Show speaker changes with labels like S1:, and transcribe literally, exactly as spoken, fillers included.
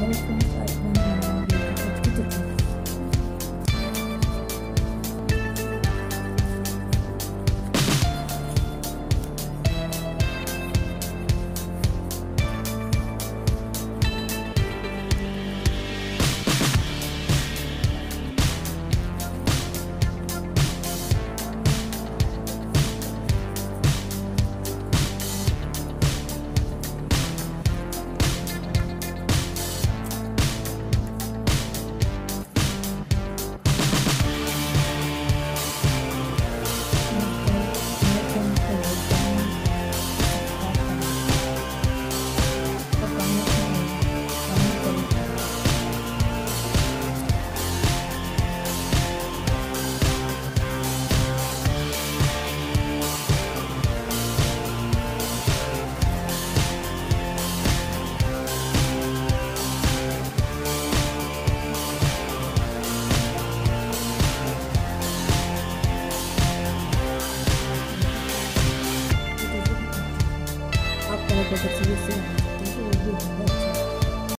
S1: Hi friends, आज मैं बनाऊंगी कागज की चटनी। आप तरह के बच्चे से वो भी